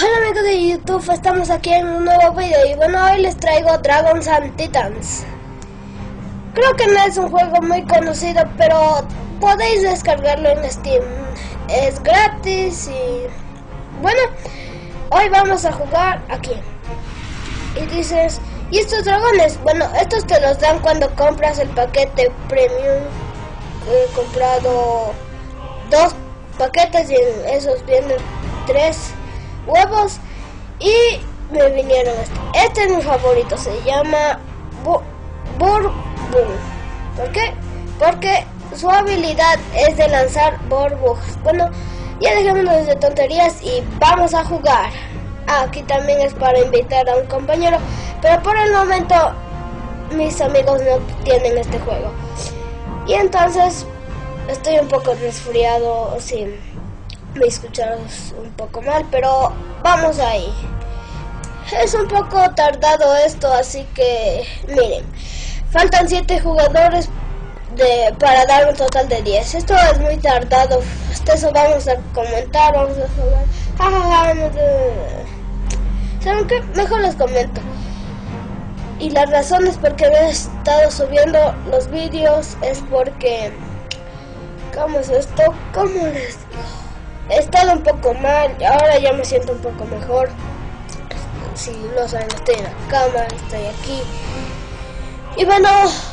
Hola amigos de YouTube, estamos aquí en un nuevo video y bueno, hoy les traigo Dragons and Titans. Creo que no es un juego muy conocido, pero podéis descargarlo en Steam. Es gratis y bueno, hoy vamos a jugar aquí. Y dices, ¿y estos dragones? Bueno, estos te los dan cuando compras el paquete premium. He comprado 2 paquetes y en esos vienen 3 huevos y me vinieron este es mi favorito, se llama Burboom. ¿Por qué? Porque su habilidad es de lanzar burbujas. Bueno, ya dejémonos de tonterías y vamos a jugar. Aquí también es para invitar a un compañero, pero por el momento mis amigos no tienen este juego y entonces estoy un poco resfriado. Sí, me escucharos un poco mal, pero vamos ahí. Es un poco tardado esto, así que miren, faltan 7 jugadores para dar un total de 10. Esto es muy tardado, eso vamos a comentar, vamos a jugar. ¿Saben qué? Mejor les comento. Y la razón es porque me he estado subiendo los vídeos, es porque... ¿cómo es esto? ¿Cómo les digo? He estado un poco mal, ahora ya me siento un poco mejor. Si no saben, estoy en la cama, estoy aquí. Y bueno,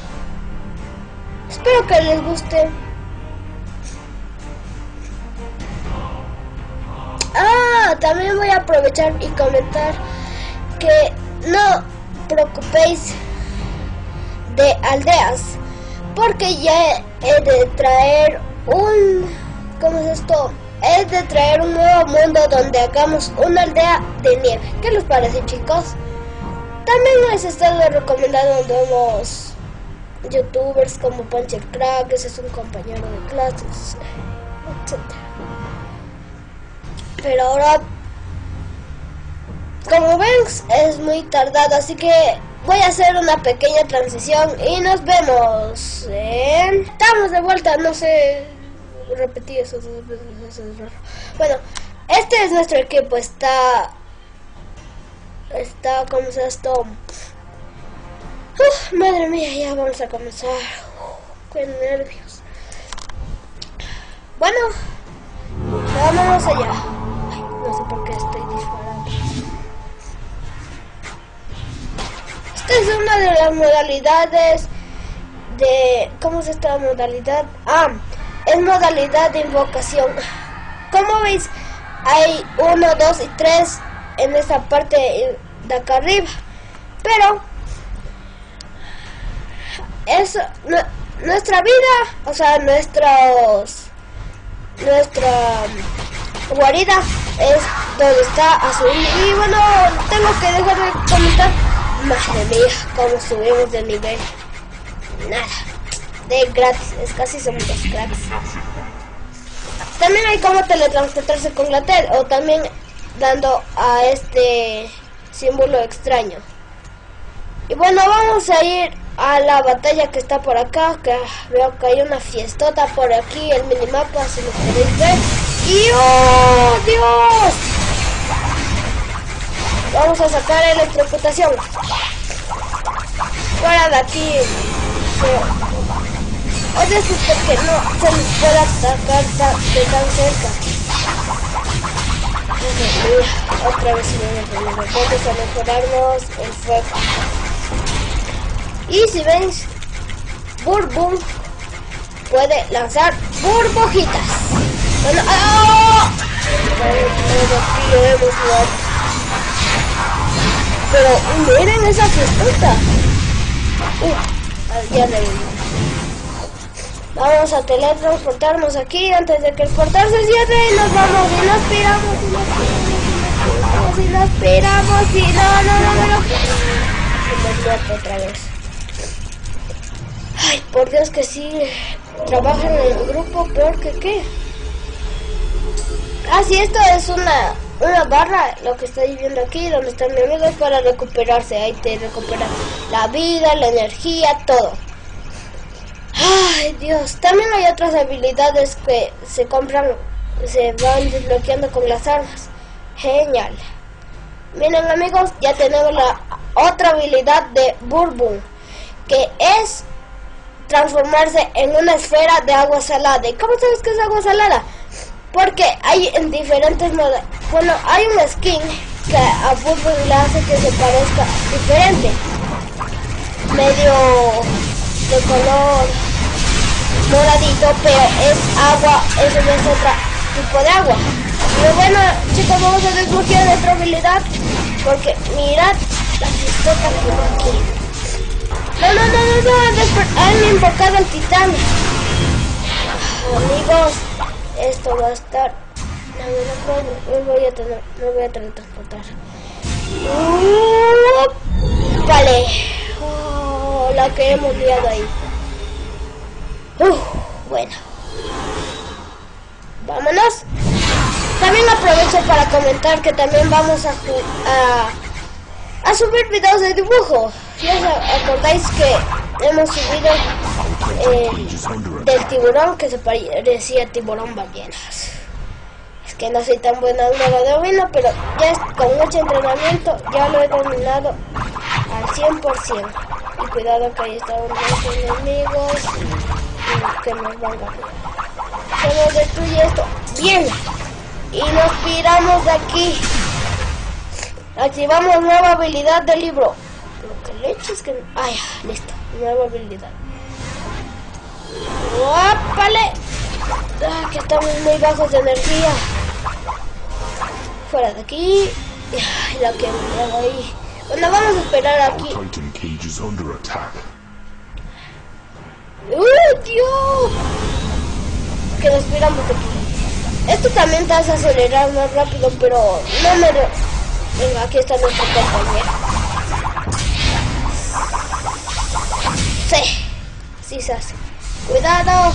espero que les guste. También voy a aprovechar y comentar que no preocupéis de aldeas, porque ya he de traer ¿cómo es esto? Es de traer un nuevo mundo donde hagamos una aldea de nieve. ¿Qué les parece, chicos? También les he estado recomendando nuevos youtubers como Puncher Crack, ese es un compañero de clases, etc. Pero ahora, como ven, es muy tardado, así que voy a hacer una pequeña transición y nos vemos. Estamos de vuelta, no sé, repetí eso dos veces, eso es raro. Bueno, este es nuestro equipo, está, ¿cómo es esto? Madre mía, ya vamos a comenzar. Qué nervios. Bueno, vámonos allá. Ay, no sé por qué estoy disparando. Esta es una de las modalidades de... ¿cómo es esta modalidad? Es modalidad de invocación. Como veis, hay 1, 2 y 3 en esta parte de acá arriba. Pero es nuestra vida, o sea, nuestra guarida es donde está azul. Y bueno, tengo que dejar de comentar. Madre mía, cómo subimos de nivel. Nada, de gratis, es casi somos los cracks. También hay como teletransportarse con la tel, o también dando a este símbolo extraño. Y bueno, vamos a ir a la batalla que está por acá, que veo que hay una fiestota por aquí, el minimapa, si lo podéis ver. ¡Y ¡oh, Dios! Vamos a sacar electrocutación. Fuera de aquí. Oye, esto es porque no se les puede atacar de tan cerca. Otra vez vamos a mejorarnos el fuego. Y si veis, Burboom puede lanzar burbujitas. Bueno, pero miren esa fiestota. Ya le digo. Vamos a teletransportarnos aquí antes de que el portal se cierre y nos vamos y nos piramos y nos piramos y no. Se me muerto otra vez. Ay, por Dios que sí, trabajan en el grupo, peor que qué. Sí, esto es una barra, lo que estáis viendo aquí, donde están mis amigos, para recuperarse. Ahí te recuperan la vida, la energía, todo. Ay, Dios, también hay otras habilidades que se compran, se van desbloqueando con las armas. Genial. Miren amigos, ya tenemos la otra habilidad de Bourbon, que es transformarse en una esfera de agua salada. ¿Y cómo sabes que es agua salada? Porque hay en diferentes modos. Bueno, hay una skin que a Bourbon le hace que se parezca diferente, medio de color moradito, pero es agua, eso no es otro tipo de agua. Pero bueno chicos, vamos a desbloquear nuestra habilidad, porque mirad la pistota que aquí. No, han invocado al titán. Amigos, esto va a estar... No voy a teletransportar. Vale. La que hemos liado ahí. Bueno. Vámonos. También aprovecho para comentar que también vamos a subir videos de dibujo. Ya os acordáis que hemos subido del tiburón que se parecía a tiburón ballenas. Es que no soy tan buena aún, no lo domino, pero ya con mucho entrenamiento ya lo he dominado al 100%. Y cuidado que ahí están los enemigos que nos van a cuidar. Solo destruye esto. Bien. Y nos piramos de aquí. Activamos nueva habilidad del libro. Lo que leches que... Ay, listo. Nueva habilidad. ¡Guápale! Que estamos muy bajos de energía. Fuera de aquí. Ay, la que me hago ahí. Bueno, vamos a esperar aquí. ¡Dios! Que nos piramos de aquí. Esto también te hace acelerar más rápido, pero no me... Venga, aquí está nuestro compañero. Sí se hace. ¡Cuidado!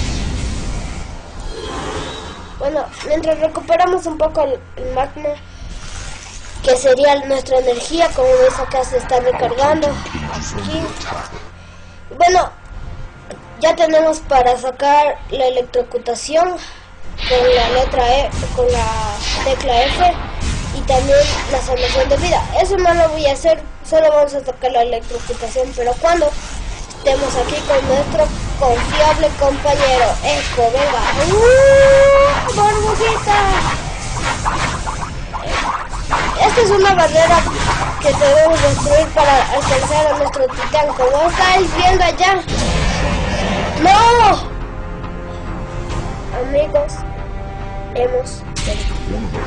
Bueno, mientras recuperamos un poco el magma, que sería nuestra energía, como ves acá se está recargando. Aquí. Bueno, ya tenemos para sacar la electrocutación con la letra E, con la tecla F, y también la sanación de vida. Eso no lo voy a hacer, solo vamos a sacar la electrocutación, pero cuando estemos aquí con nuestro confiable compañero Echo. Venga, burbujita. Esta es una barrera que debemos destruir para alcanzar a nuestro titán, como estáis viendo allá. ¡No! Amigos, hemos perdido.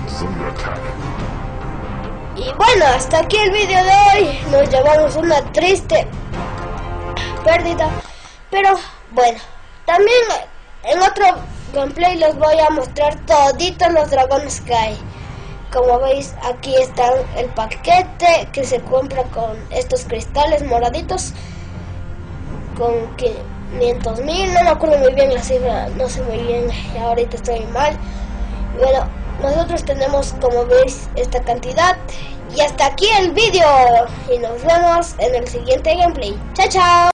Y bueno, hasta aquí el vídeo de hoy. Nos llevamos una triste pérdida, pero bueno, también en otro gameplay les voy a mostrar toditos los dragones que hay. Como veis, aquí está el paquete que se compra con estos cristales moraditos, con 500.000, no me acuerdo muy bien la cifra, no sé muy bien, ahorita estoy mal. Bueno, nosotros tenemos, como veis, esta cantidad. Y hasta aquí el vídeo, y nos vemos en el siguiente gameplay. Chao, chao.